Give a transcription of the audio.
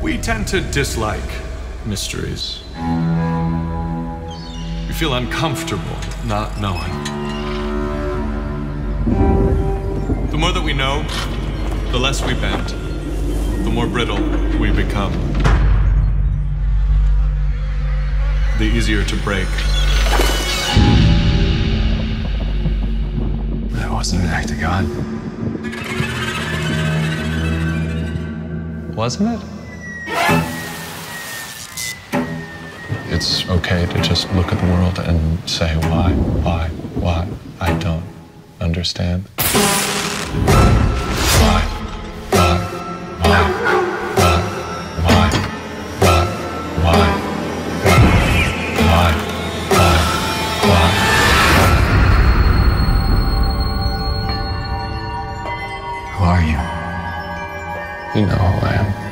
We tend to dislike mysteries. We feel uncomfortable not knowing. The more that we know, the less we bend, the more brittle we become, the easier to break. That wasn't an act of God. Wasn't it? It's okay to just look at the world and say, why? I don't understand. Why? Who are you? You know who I am.